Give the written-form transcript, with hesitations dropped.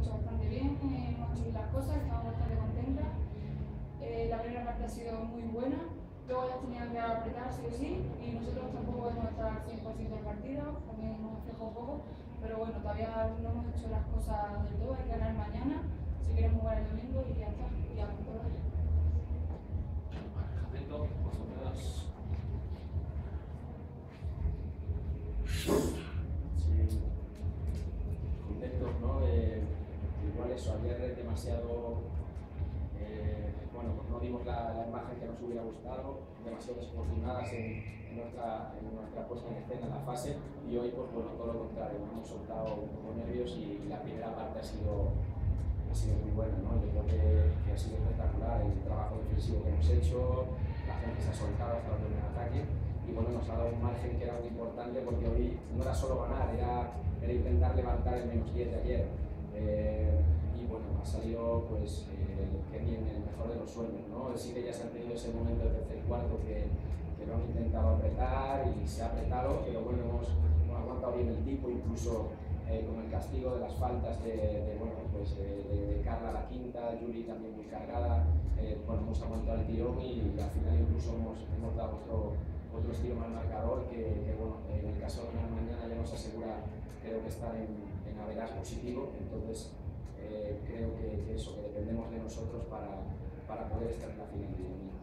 hecho bastante bien, hemos hecho bien las cosas, estamos bastante contentas. La primera parte ha sido muy buena, luego ellas tenían que apretar sí o sí, y nosotros tampoco hemos estado al 100% del partido, también hemos aflojado un poco, pero bueno, todavía no hemos hecho las cosas del todo, hay que ganar mañana, si queremos jugar el domingo y ya está, y a punto de Jacinto, vosotras. Sí, contentos, ¿no? Igual eso, ayer demasiado, bueno, pues no dimos la imagen que nos hubiera gustado, demasiado desafortunadas en nuestra puesta en escena, en la fase, y hoy, pues bueno, todo lo contrario, hemos soltado un poco nervios y la primera parte ha sido muy buena, ¿no? Yo creo que ha sido espectacular el trabajo defensivo que hemos hecho, la gente se ha soltado hasta el primer ataque y bueno, nos ha dado un margen que era muy importante porque hoy no era solo ganar, era intentar levantar el -10 de ayer. Y bueno, ha salido pues que bien, el mejor de los sueños, ¿no? Sí que ya se han tenido ese momento del tercer cuarto que lo han intentado apretar y se ha apretado, pero bueno, hemos aguantado bien el tipo, incluso con el castigo de las faltas de Carla la quinta, Juli también muy cargada, bueno, hemos aguantado el tirón y al final incluso hemos dado otro estilo más marcador que bueno, en el caso de ganar mañana ya nos asegura, creo que estar en average positivo, entonces creo que eso, que dependemos de nosotros para poder estar en la final.